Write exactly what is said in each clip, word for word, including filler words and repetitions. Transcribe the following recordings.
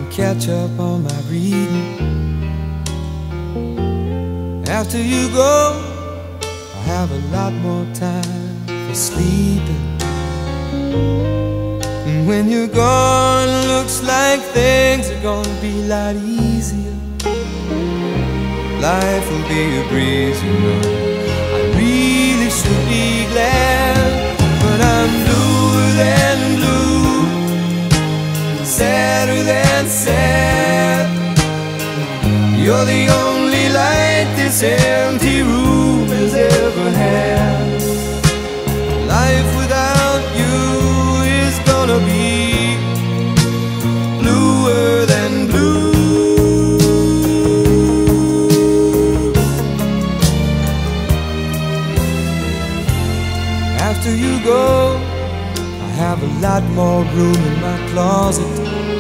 and catch up on my reading. After you go, I have a lot more time for sleeping. And when you're gone, looks like things are gonna be a lot easier. Life will be a breeze, you know. I really should be glad, but I'm bluer than blue, sadder than sad. You're the only light this empty room has ever had. Life without you is gonna be bluer than blue. After you go, I have a lot more room in my closet.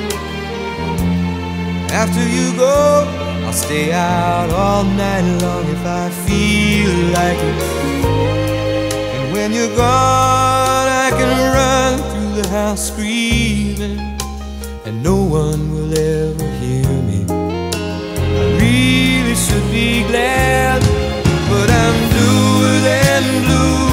After you go, I'll stay out all night long if I feel like it. And when you're gone, I can run through the house screaming, and no one will ever hear me. I really should be glad, but I'm bluer than blue,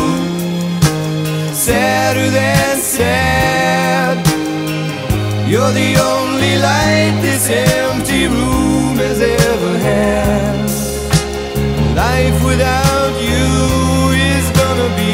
sadder than sad. You're the only light this empty room has ever had. Life without you is gonna be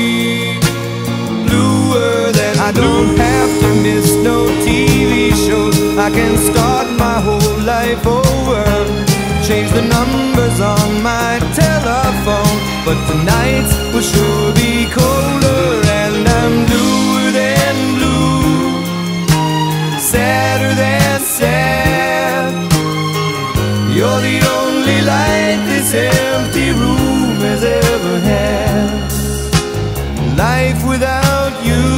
bluer than I don't have to miss no T V shows. I can start my whole life over, change the numbers on my telephone, but tonight's will sure be colder. And I'm bluer than blue, sadder than sad. You're the only light this empty room has ever had. Life without you